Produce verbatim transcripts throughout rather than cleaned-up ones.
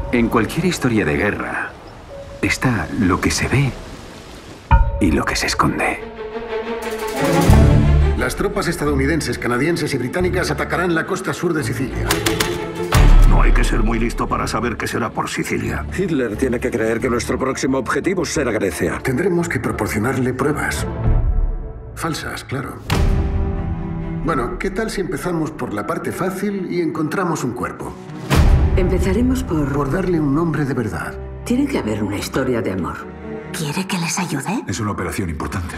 En cualquier historia de guerra está lo que se ve y lo que se esconde. Las tropas estadounidenses, canadienses y británicas atacarán la costa sur de Sicilia. No hay que ser muy listo para saber que será por Sicilia. Hitler tiene que creer que nuestro próximo objetivo será Grecia. Tendremos que proporcionarle pruebas. Falsas, claro. Bueno, ¿qué tal si empezamos por la parte fácil y encontramos un cuerpo? Empezaremos por... Por darle un nombre de verdad. Tiene que haber una historia de amor. ¿Quiere que les ayude? Es una operación importante.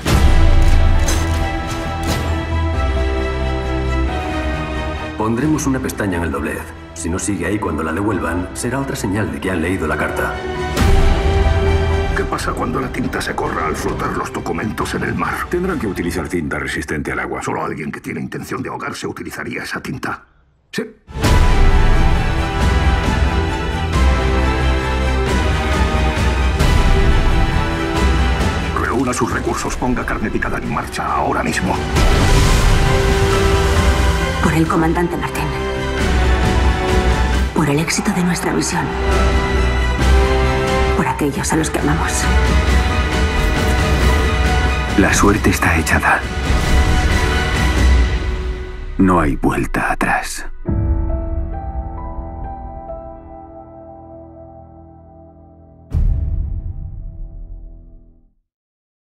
Pondremos una pestaña en el doblez. Si no sigue ahí cuando la devuelvan, será otra señal de que han leído la carta. ¿Qué pasa cuando la tinta se corra al flotar los documentos en el mar? Tendrán que utilizar tinta resistente al agua. Solo alguien que tiene intención de ahogarse utilizaría esa tinta. Sí. Reúna sus recursos, ponga carne picada en marcha ahora mismo. Por el comandante Martín. Por el éxito de nuestra misión. Por aquellos a los que amamos. La suerte está echada. No hay vuelta atrás.